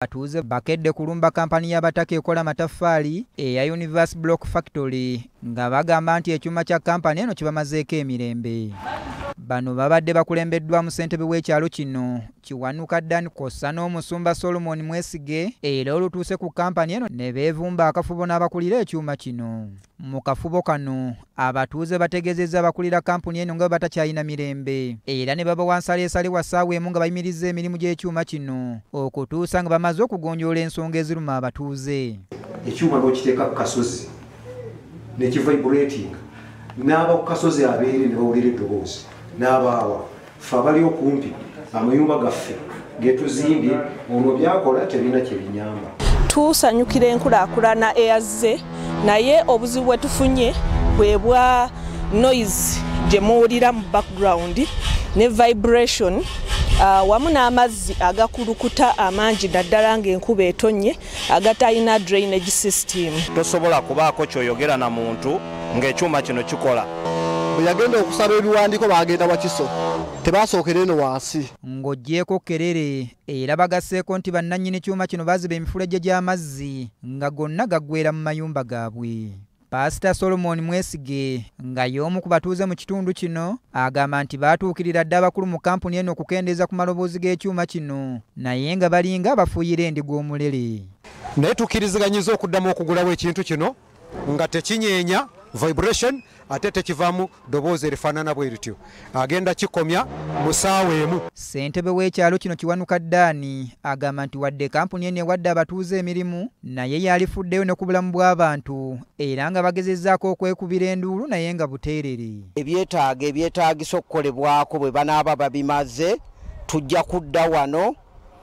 Batuuze bakedde kulumba kampani y'abataka ekola mataffaali eya Universe Block Factory nga bagamba nti ekyuma kya kampani eno kibamazeeko emirembe. Bano babadde bakulembeddwamu ssentebe w'ekyalo kino Kiwanuka Dan Kossa n'omusumba Solomon Mwesige era olutuuse ku kampani eno ne beevumba akafubo n'abakulira ekyuma kino. Mu kafubo kano abatuuze bategeezezza abakulira kampuni eno nga batakyalina mirembe era ne babawa nsaleesalewa ssaawa emu nga bayimirizza emirimu gy'ekyuma kino okutuusa nga bamaze okugonjoola ensonga eziruma abatuuze. Ekyuma n'okiteeka ku kasozi ne kivibrating n'aba ku kasozi abeere ne bawulira eddoboozi n'abaawa ffe abali okumpi amayumba gaffe getuzimbye ono byakola tebina kye binyamba. Tusanyukira enkulaakulana eyazze naye obuzibu bwe tufunye bwe bwa noise gye muwulira mu background ne vibration wamu n'amazzi agakulukuta amangi naddala ng'enkuba etonnye agatalina drainage system. Tosobola kubaako kyoyogera na muntu ng'ekyuma kino kikola. Bwe yagenda okusaba ebiwandiiko bagenda wakiso tebasookera eno wansi. Ng'oggyeko kerere era bagasseeko nti bannannyini kyuma kino baziba emifulejje gy'amazzi nga gonna gaggweera mu mayumba gaabwe. Pastor Solomon Mwesige nga y'omu ku batuuze mu kitundu kino agamba nti baatuukirira dda abakulu mu kampuni eno okukendeeza ku maloboozi g'ekyuma kino naye nga balinga abafuuyira endiga omulere. Naye tukkiriziganyizza okuddamu okugulawo ekintu kino nga tekinyeenya vibration ate tekivaamu ddoboozi erifaanana bwe lityo. Agenda kikomya mu ssaawa emu. Ssentebe w'ekyalo kino Kiwanuka Dan agamba nti wadde kampuni eno ewadde abatuuze emirimu naye yalifuddeyo ne ku bulamu bw'abantu era nga bagezezzaako okwekubira enduulu naye nga buteerere. Ebyetaago ebyetaagisa okukolebwako bwe banaaba babimaze tujja kudda wano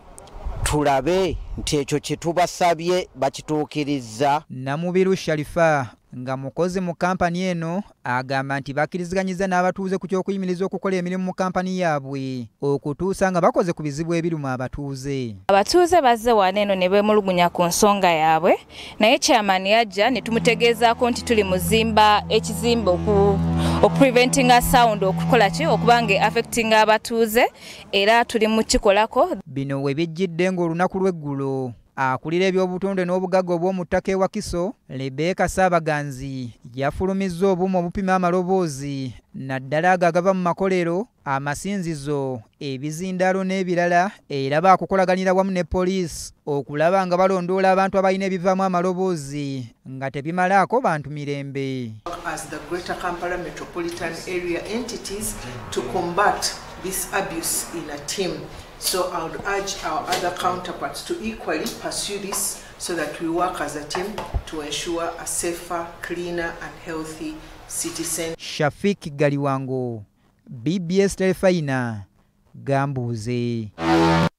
tulabe nti ekyo kye tubasabye bakituukirizza. Namubiru Sharifa nga mukozi mu kampani eno agamba nti bakkiriziganyizza n'abatuuze ku ky'okuyimiriza okukola emirimu mu kampani yaabwe okutuusa nga bakoze ku bizibu ebiruma abatuuze. Abatuuze bazze wano eno ne beemulugunya ku nsonga yaabwe naye chairman yajja ne tumutegeezaako nti tuli muzimba ekizimbe okupreventinga sound okukola ki okubanga affectinga abatuuze era tuli mu kikolako. Bino we bijjidde ng'olunaku lw'eggulo akulira ebyobutonde n'obugagga obw'omu ttaka ewa Kiso Rebecca Saabaganzi yafulumizza obuuma obupima amaloboozi naddala ago agava mu makolero amasinzizo ebizindaalo n'ebirala era baakukolaganira wamu ne poliisi okulaba nga balondoola abantu abalina ebivaamu amaloboozi nga tebimalaako bantu mirembe. As the Greater Kampala Metropolitan Area entities to combat this abuse in a team. So I would urge our other counterparts to equally pursue this so that we work as a team to ensure a safer, cleaner and healthy citizen. Shafik Galiwango, BBS Telefina, Gambuze.